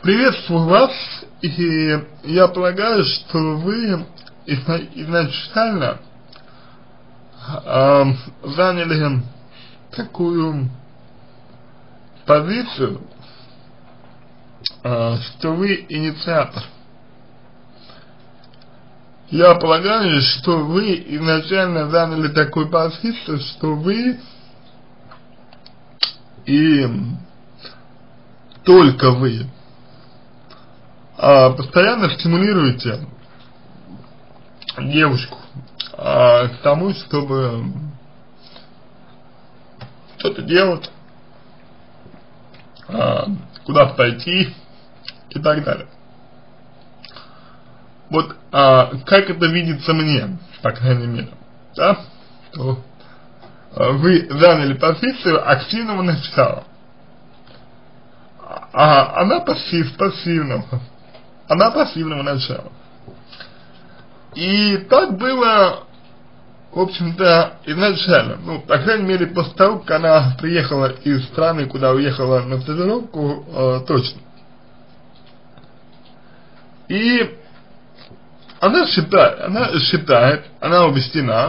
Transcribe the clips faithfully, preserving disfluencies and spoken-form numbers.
Приветствую вас, и я полагаю, что вы изначально э, заняли такую позицию, э, что вы инициатор. Я полагаю, что вы изначально заняли такую позицию, что вы и только вы а, постоянно стимулируете девушку а, к тому, чтобы что-то делать, а, куда-то пойти и так далее. Вот а, как это видится мне, по крайней мере, да, то а, вы заняли позицию активного начала, а она пассив, пассивного, она пассивного начала. И так было, в общем-то, изначально, ну, по крайней мере, после того, как она приехала из страны, куда уехала на стажировку, э, точно. И она считает, она считает, она убеждена,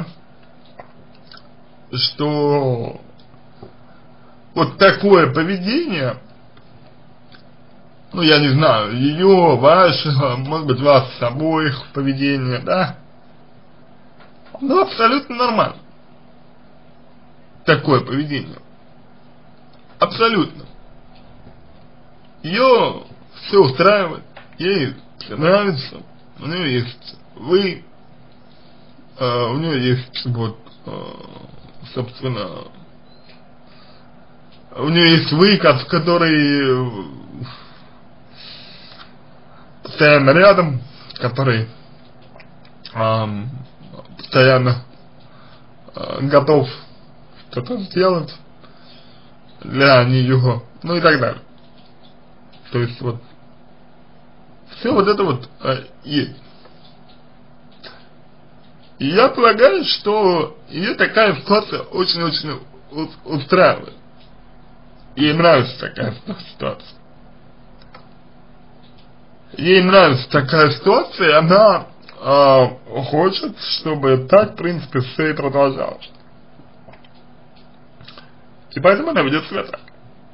что вот такое поведение, ну, я не знаю, ее, вашего, может быть, вас с обоих поведение, да, ну, абсолютно нормально. Такое поведение. Абсолютно. Ее все устраивает, ей все нравится, у нее есть вы, э, у нее есть, вот, э, собственно, у нее есть вы, который постоянно рядом, который эм, постоянно э, готов что-то сделать для нее, ну и так далее. То есть вот все вот это вот э, есть. И я полагаю, что ее такая ситуация очень-очень устраивает. Ей нравится такая ситуация. Ей нравится такая ситуация, и она э, хочет, чтобы так, в принципе, все и продолжалось. И поэтому она ведет себя так.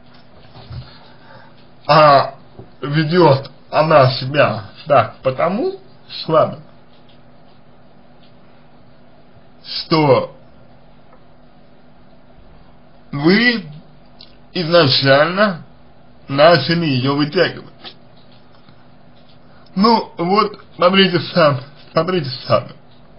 А ведет она себя так потому, ладно, что вы изначально начали ее вытягивать. Ну, вот, смотрите сами, смотрите сами.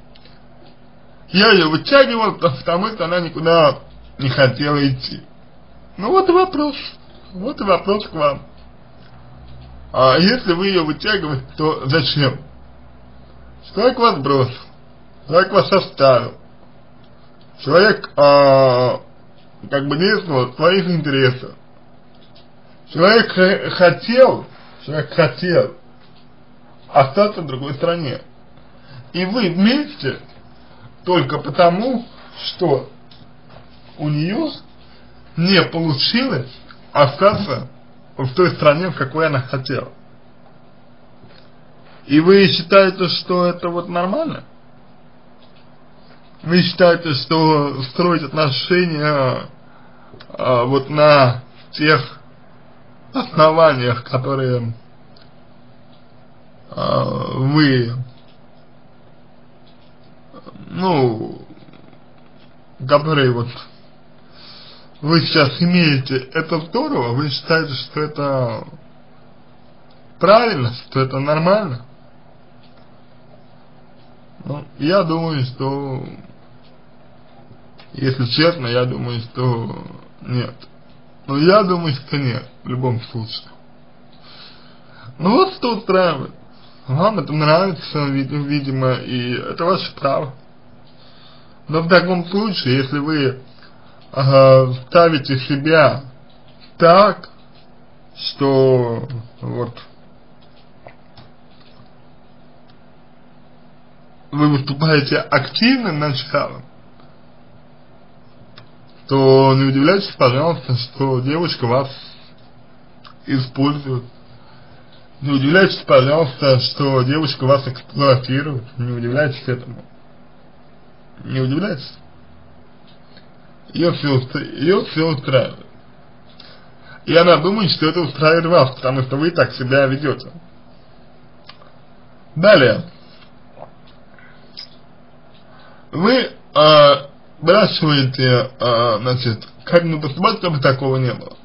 Я ее вытягивал, потому что она никуда не хотела идти. Ну, вот и вопрос, вот и вопрос к вам. А если вы ее вытягиваете, то зачем? Человек вас бросил, человек вас оставил. Человек, а, как бы действовал в своих интересах. Человек хотел, человек хотел остаться в другой стране. И вы вместе только потому, что у нее не получилось остаться в той стране, в какой она хотела. И вы считаете, что это вот нормально? Вы считаете, что строить отношения а, вот на тех основаниях, которые а, вы, ну, которые вот вы сейчас имеете, это здорово? Вы считаете, что это правильно, что это нормально? Ну, я думаю, что, если честно, я думаю, что нет. Но я думаю, что нет, в любом случае. Ну вот что устраивает. Вам это нравится, видимо, и это ваше право. Но в таком случае, если вы э, ставите себя так, что вот вы выступаете активным началом, то не удивляйтесь, пожалуйста, что девушка вас использует. Не удивляйтесь, пожалуйста, что девушка вас эксплуатирует. Не удивляйтесь этому. Не удивляйтесь. Ее все, устра... Ее все устраивает. И она думает, что это устраивает вас, потому что вы так себя ведете. Далее. Вы э, спрашиваете, э, значит, как мне поступать, чтобы такого не было.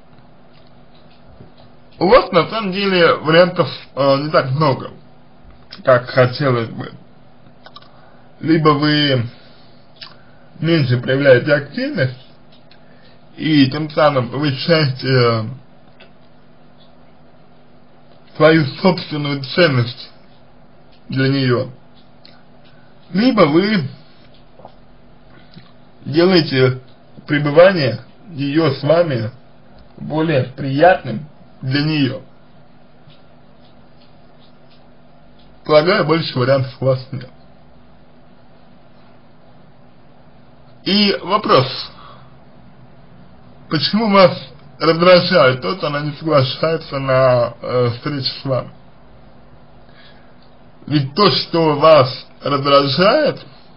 У вас на самом деле вариантов э, не так много, как хотелось бы. Либо вы меньше проявляете активность и тем самым повышаете э, свою собственную ценность для нее, либо вы делаете пребывание ее с вами более приятным для нее. Полагаю, больше вариантов у вас нет. И вопрос: почему вас раздражает то, что она не соглашается на э, встречу с вами? Ведь то, что вас раздражает,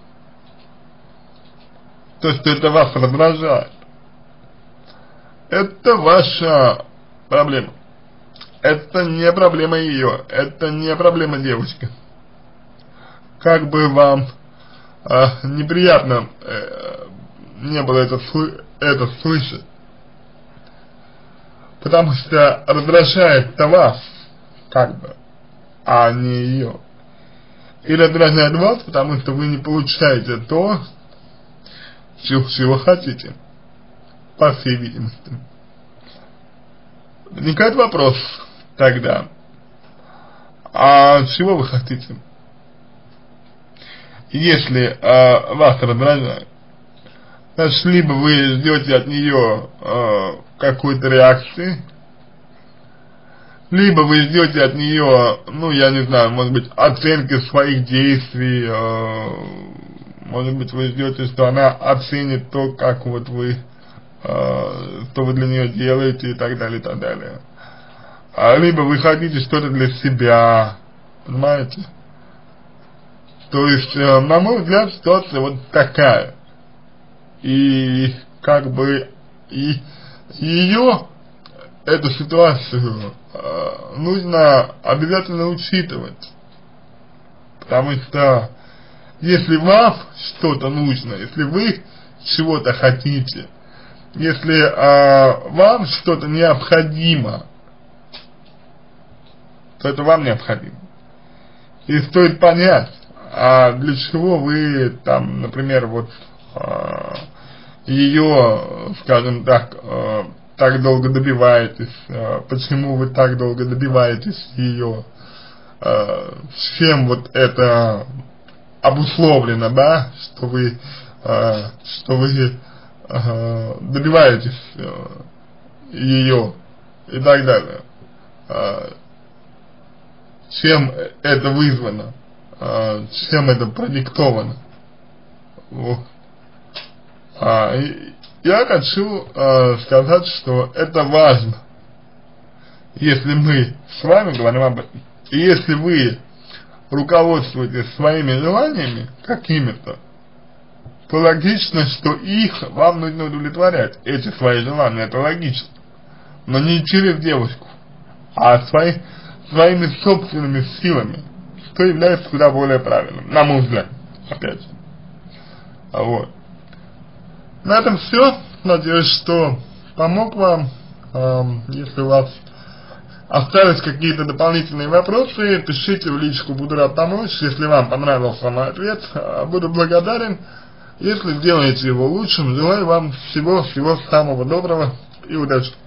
то, что это вас раздражает, это ваша проблема. Это не проблема ее, это не проблема девушки. Как бы вам э, неприятно э, не было это, это слышать, потому что раздражает-то вас, как бы, а не ее. И раздражает вас, потому что вы не получаете то, чего, чего хотите, по всей видимости. Возникает вопрос тогда: а чего вы хотите? Если э, вас раздражает, значит, либо вы ждете от нее э, какой-то реакции, либо вы ждете от нее, ну, я не знаю, может быть, оценки своих действий, э, может быть, вы ждете, что она оценит то, как вот вы, э, что вы для нее делаете и так далее, и так далее. А либо вы хотите что-то для себя, понимаете? То есть, э, на мой взгляд, ситуация вот такая. И как бы и ее, эту ситуацию, э, нужно обязательно учитывать. Потому что если вам что-то нужно, если вы чего-то хотите, если э, вам что-то необходимо, то это вам необходимо. И стоит понять, а для чего вы там, например, вот э, ее, скажем так, э, так долго добиваетесь, э, почему вы так долго добиваетесь ее, э, с чем вот это обусловлено, да, что вы, э, что вы э, добиваетесь э, ее и так далее. Э, чем это вызвано, э, чем это продиктовано. Вот. А, и я хочу э, сказать, что это важно, если мы с вами говорим об этом. И если вы руководствуетесь своими желаниями какими-то, то логично, что их вам нужно удовлетворять, эти свои желания, это логично. Но не через девушку, а свои, своими собственными силами, что является куда более правильным, на мой взгляд, опять же. Вот. На этом все. Надеюсь, что помог вам. Эм, если у вас остались какие-то дополнительные вопросы, пишите в личку, буду рад помочь. Если вам понравился мой ответ, буду благодарен. Если сделаете его лучшим, желаю вам всего-всего самого доброго и удачи.